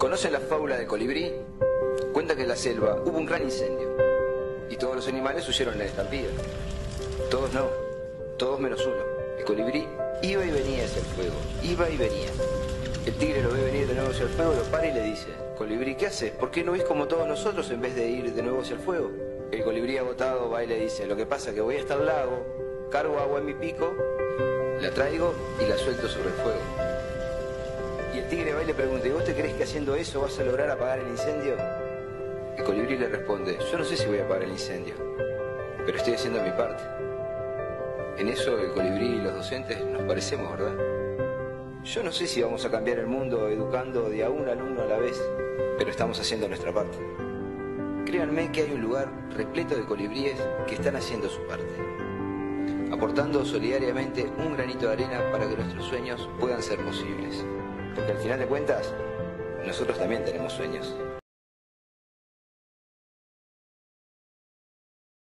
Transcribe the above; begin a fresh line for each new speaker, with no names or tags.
¿Conocen la fábula del colibrí? Cuenta que en la selva hubo un gran incendio y todos los animales huyeron en la estampida. Todos no, todos menos uno. El colibrí iba y venía hacia el fuego, iba y venía. El tigre lo ve venir de nuevo hacia el fuego, lo para y le dice: colibrí, ¿qué haces? ¿Por qué no ves como todos nosotros en vez de ir de nuevo hacia el fuego? El colibrí agotado va y le dice: lo que pasa es que voy hasta el lago, cargo agua en mi pico, la traigo y la suelto sobre el fuego. Y el tigre va y le pregunta: ¿y vos te crees que haciendo eso vas a lograr apagar el incendio? El colibrí le responde: yo no sé si voy a apagar el incendio, pero estoy haciendo mi parte. En eso el colibrí y los docentes nos parecemos, ¿verdad? Yo no sé si vamos a cambiar el mundo educando de a un alumno a la vez, pero estamos haciendo nuestra parte. Créanme que hay un lugar repleto de colibríes que están haciendo su parte, aportando solidariamente un granito de arena para que nuestros sueños puedan ser posibles. Porque al final de cuentas, nosotros también tenemos sueños.